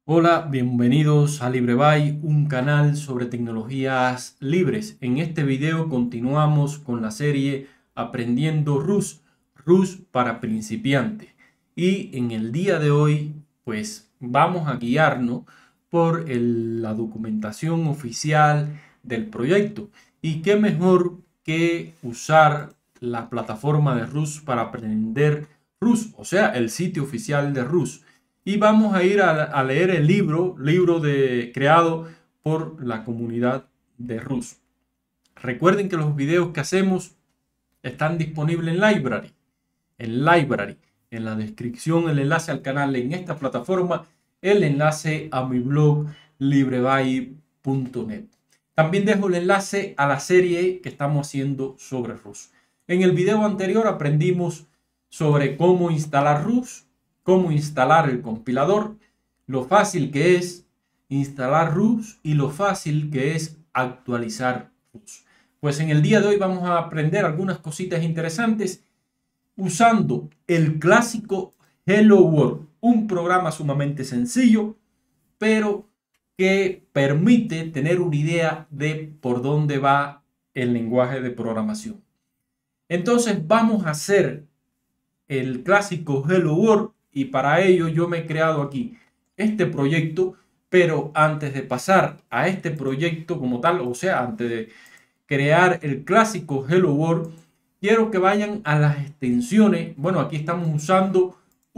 Hola, bienvenidos a LibreBay, un canal sobre tecnologías libres. En este video continuamos con la serie Aprendiendo Rus, Rus para principiantes. Y en el día de hoy, pues vamos a guiarnos por la documentación oficial del proyecto. Y qué mejor que usar la plataforma de Rus para aprender Rus, o sea, el sitio oficial de Rus. Y vamos a ir a leer el libro creado por la comunidad de Rus. Recuerden que los videos que hacemos están disponibles en Library. En la descripción, el enlace al canal en esta plataforma, el enlace a mi blog libreby.net. También dejo el enlace a la serie que estamos haciendo sobre Rus. En el video anterior aprendimos sobre cómo instalar Rus, cómo instalar el compilador, lo fácil que es instalar Rus y lo fácil que es actualizar Rus. Pues en el día de hoy vamos a aprender algunas cositas interesantes usando el clásico Hello World, un programa sumamente sencillo, pero que permite tener una idea de por dónde va el lenguaje de programación. Entonces vamos a hacer el clásico Hello World y para ello yo me he creado aquí este proyecto, pero antes de pasar a este proyecto como tal, o sea, antes de crear el clásico Hello World, quiero que vayan a las extensiones. Bueno, aquí estamos usando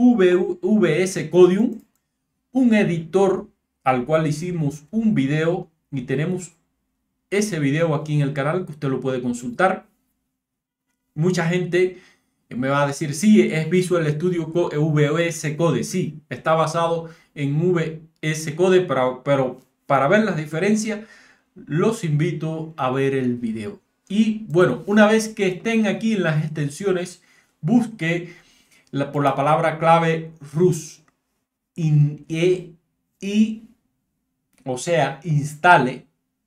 VS Codium, un editor al cual hicimos un video y tenemos ese video aquí en el canal que usted lo puede consultar. Mucha gente me va a decir, sí, es Visual Studio VS Code. Sí, está basado en VS Code, pero para ver las diferencias, los invito a ver el video. Y bueno, una vez que estén aquí en las extensiones, busque por la palabra clave Rus. O sea, instale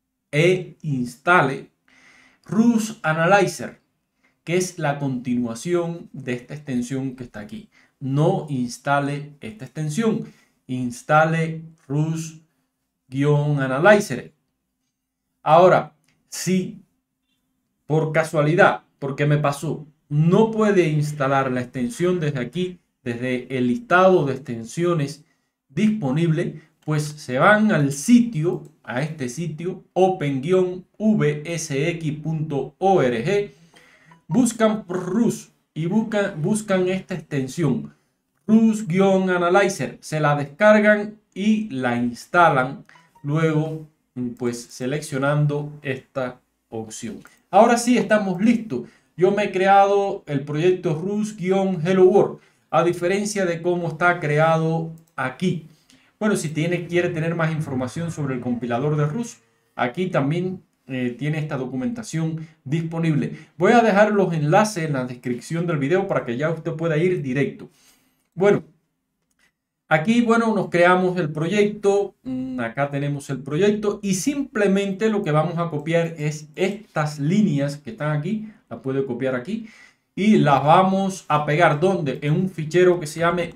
Rus Analyzer, que es la continuación de esta extensión que está aquí. No instale esta extensión, instale Rus-Analyzer. Ahora, si por casualidad, porque me pasó, no puede instalar la extensión desde aquí, desde el listado de extensiones disponible, pues se van al sitio, a este sitio, open-vsx.org, buscan Rus y buscan esta extensión, Rus-Analyzer, se la descargan y la instalan, luego pues seleccionando esta opción. Ahora sí estamos listos. Yo me he creado el proyecto Rus-Hello World, a diferencia de cómo está creado aquí. Bueno, si quiere tener más información sobre el compilador de Rus, aquí también tiene esta documentación disponible. Voy a dejar los enlaces en la descripción del video para que ya usted pueda ir directo. Bueno, aquí, bueno, nos creamos el proyecto. Acá tenemos el proyecto y simplemente lo que vamos a copiar es estas líneas que están aquí. Las puede copiar aquí y las vamos a pegar ¿dónde? En un fichero que se llame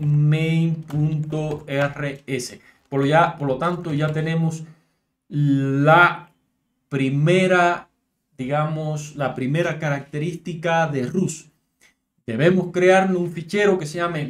main.rs. Por lo tanto, ya tenemos la primera, digamos, la primera característica de Rus. Debemos crear un fichero que se llame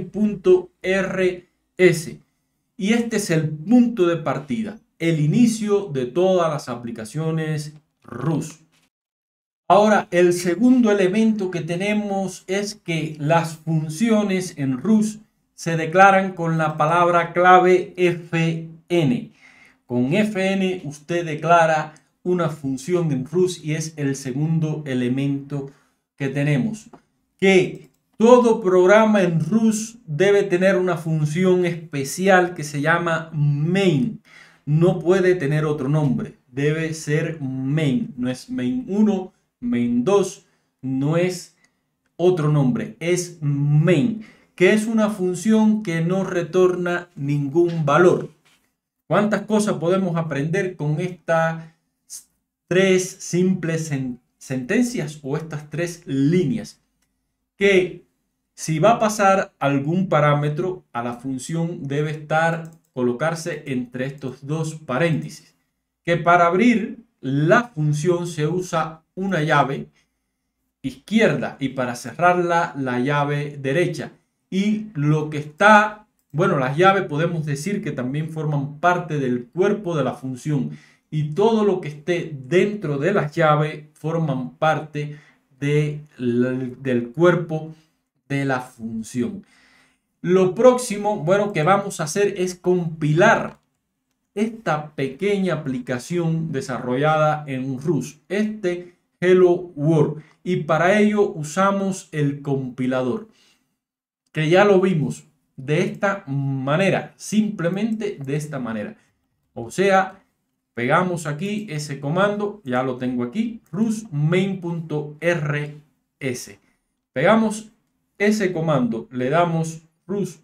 main.rs. Y este es el punto de partida, el inicio de todas las aplicaciones Rus. Ahora, el segundo elemento que tenemos es que las funciones en Rus se declaran con la palabra clave fn. Con fn usted declara una función en Rus y es el segundo elemento que tenemos. Que todo programa en Rus debe tener una función especial que se llama main. No puede tener otro nombre. Debe ser main. No es main 1, main 2. No es otro nombre. Es main. Que es una función que no retorna ningún valor. ¿Cuántas cosas podemos aprender con estas tres simples sentencias o estas tres líneas? Que si va a pasar algún parámetro a la función debe estar colocarse entre estos dos paréntesis. Que para abrir la función se usa una llave izquierda y para cerrarla la llave derecha. Y lo que está, bueno, las llaves podemos decir que también forman parte del cuerpo de la función. Y todo lo que esté dentro de las llaves forman parte del cuerpo de la función. Lo próximo, bueno, que vamos a hacer es compilar esta pequeña aplicación desarrollada en Rust, este Hello World, y para ello usamos el compilador, que ya lo vimos de esta manera, simplemente de esta manera. O sea, pegamos aquí ese comando, ya lo tengo aquí, rust main.rs. Pegamos ese comando, le damos rust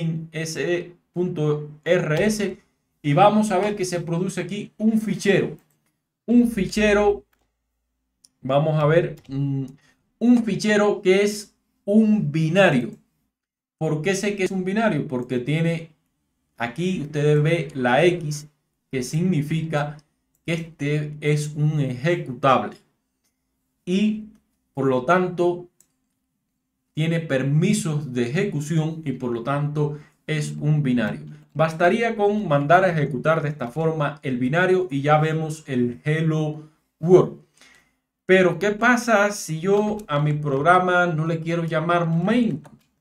main.rs y vamos a ver que se produce aquí un fichero. Un fichero, vamos a ver, un fichero que es un binario. ¿Por qué sé que es un binario? Porque tiene, aquí ustedes ven la X, que significa que este es un ejecutable. Y por lo tanto tiene permisos de ejecución y por lo tanto es un binario. Bastaría con mandar a ejecutar de esta forma el binario y ya vemos el Hello World. Pero ¿qué pasa si yo a mi programa no le quiero llamar main,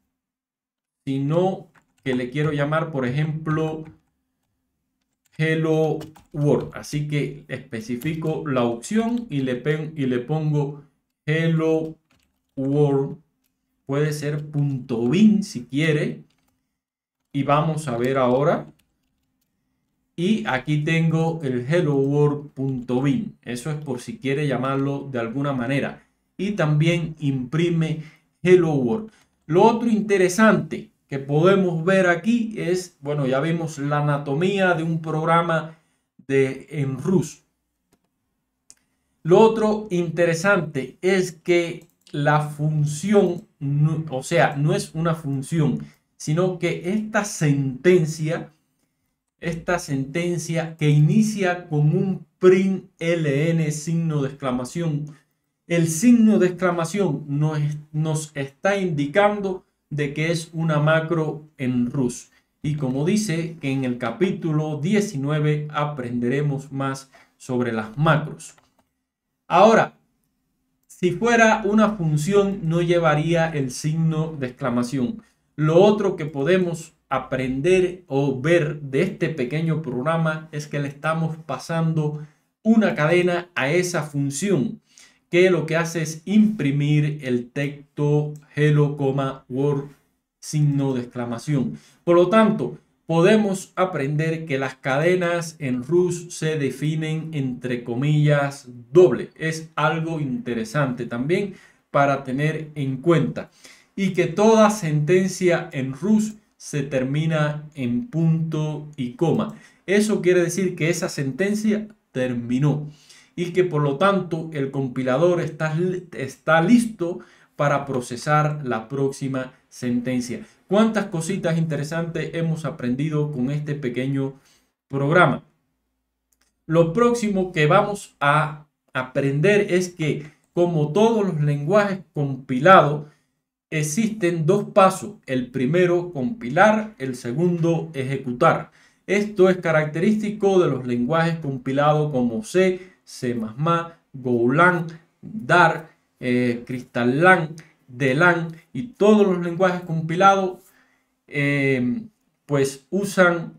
sino que le quiero llamar, por ejemplo, Hello World? Así que especifico la opción y le pongo Hello World. Puede ser .bin si quiere. Y vamos a ver ahora. Y aquí tengo el hello world.bin. Eso es por si quiere llamarlo de alguna manera. Y también imprime hello world. Lo otro interesante que podemos ver aquí es, bueno, ya vimos la anatomía de un programa en Rust. Lo otro interesante es que la función, o sea, no es una función, sino que esta sentencia que inicia con un print ln signo de exclamación, el signo de exclamación nos está indicando de que es una macro en Rust. Y como dice que en el capítulo 19 aprenderemos más sobre las macros. Ahora, si fuera una función no llevaría el signo de exclamación. Lo otro que podemos aprender o ver de este pequeño programa es que le estamos pasando una cadena a esa función que lo que hace es imprimir el texto hello, world, signo de exclamación. Por lo tanto, podemos aprender que las cadenas en Rust se definen entre comillas doble. Es algo interesante también para tener en cuenta. Y que toda sentencia en Rust se termina en punto y coma. Eso quiere decir que esa sentencia terminó y que por lo tanto el compilador está listo para procesar la próxima sentencia. ¿Cuántas cositas interesantes hemos aprendido con este pequeño programa? Lo próximo que vamos a aprender es que, como todos los lenguajes compilados, existen dos pasos. El primero, compilar; el segundo, ejecutar. Esto es característico de los lenguajes compilados como C, C++, Golang, Dart, Crystalline, Delan y todos los lenguajes compilados pues usan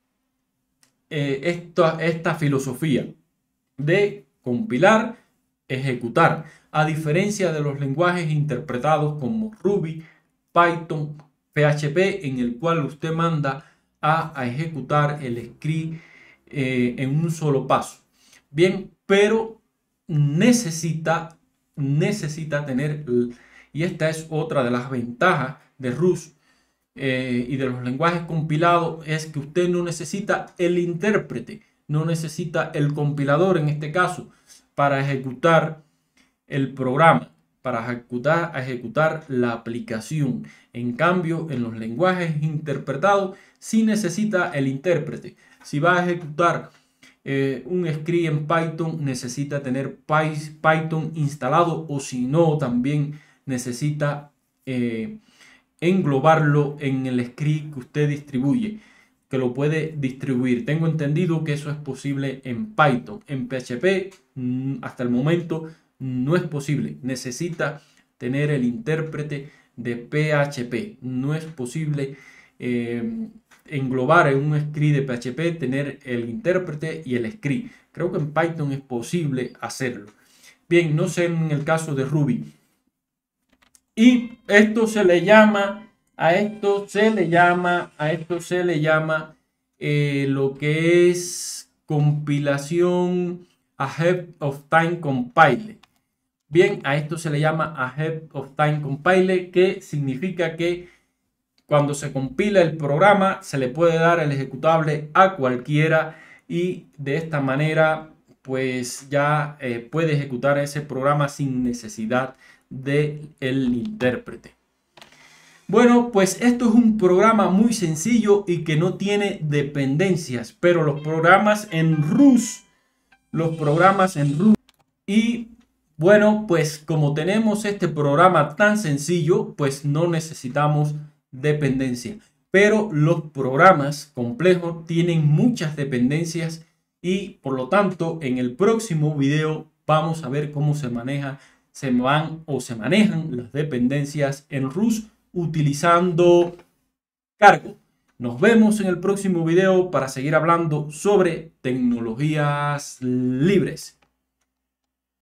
esta filosofía de compilar, ejecutar, a diferencia de los lenguajes interpretados como Ruby, Python, PHP, en el cual usted manda a ejecutar el script en un solo paso. Bien, pero necesita tener, y esta es otra de las ventajas de Rust y de los lenguajes compilados, es que usted no necesita el intérprete, no necesita el compilador en este caso para ejecutar el programa. para ejecutar la aplicación. En cambio, en los lenguajes interpretados, sí necesita el intérprete. Si va a ejecutar un script en Python, necesita tener Python instalado, o si no, también necesita englobarlo en el script que usted distribuye, que lo puede distribuir. Tengo entendido que eso es posible en Python. En PHP, hasta el momento, no es posible. Necesita tener el intérprete de PHP. No es posible englobar en un script de PHP, tener el intérprete y el script. Creo que en Python es posible hacerlo. Bien, no sé en el caso de Ruby. Y esto se le llama, lo que es compilación ahead of time compile. Bien, a esto se le llama ahead of time compile, que significa que cuando se compila el programa se le puede dar el ejecutable a cualquiera, y de esta manera pues ya puede ejecutar ese programa sin necesidad del intérprete. Bueno, pues esto es un programa muy sencillo y que no tiene dependencias, pero los programas en Rust, y bueno, pues como tenemos este programa tan sencillo, pues no necesitamos dependencia. Pero los programas complejos tienen muchas dependencias, y por lo tanto en el próximo video vamos a ver cómo se manejan las dependencias en Rust utilizando cargo. Nos vemos en el próximo video para seguir hablando sobre tecnologías libres.